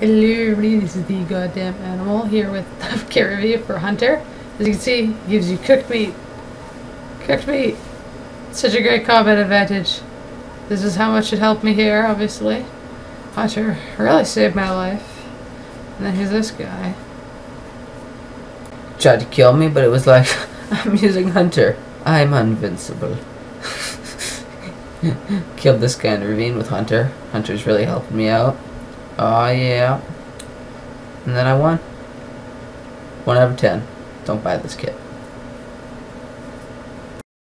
Hello everybody, this is the Godamnanimal here with the kit review for Hunter. As you can see, it gives you cooked meat. Cooked meat! Such a great combat advantage. This is how much it helped me here, obviously. Hunter really saved my life. And then here's this guy. Tried to kill me, but it was like, I'm using Hunter. I'm invincible. Killed this guy in the ravine with Hunter. Hunter's really helping me out. Oh yeah. And then I won. 1 out of 10. Don't buy this kit.